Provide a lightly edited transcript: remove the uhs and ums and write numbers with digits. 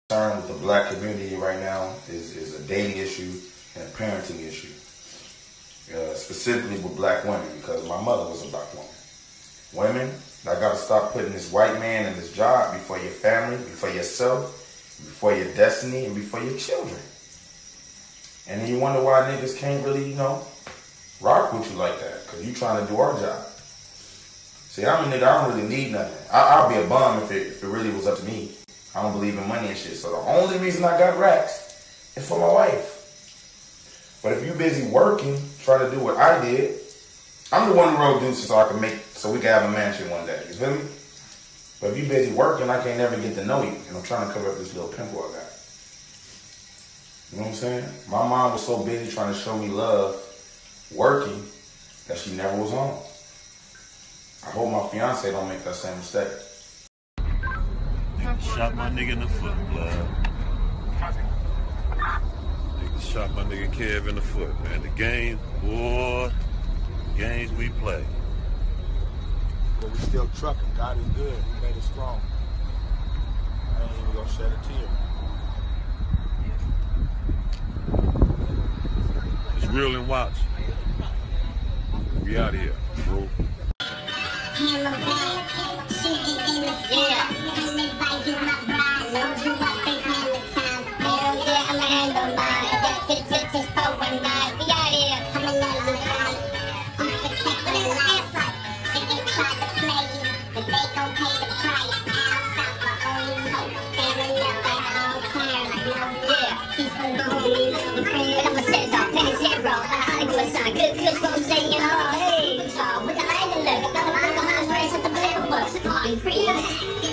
Concern with the black community right now is a dating issue and a parenting issue, specifically with black women, because my mother was a black woman. Women, I got to stop putting this white man in this job before your family, before yourself, before your destiny, and before your children. And then you wonder why niggas can't really, rock with you like that, because you trying to do our job. See, I'm a nigga, I don't really need nothing. I'll be a bum if it really was up to me. I don't believe in money and shit. So the only reason I got racks is for my wife. But if you busy working, trying to do what I did, I'm the one who wrote Deuces so we can have a mansion one day. You feel me? But if you busy working, I can't never get to know you. And I'm trying to cover up this little pimple I got. You know what I'm saying? My mom was so busy trying to show me love, working, that she never was home. I hope my fiance don't make that same mistake. Shot my nigga in the foot, blood. Nigga shot my nigga Kev in the foot, man. The game, boy, games we play. But we still trucking. God is good. He made us strong. I ain't even gonna shed a tear. It's real and watch. We out here, bro. Good,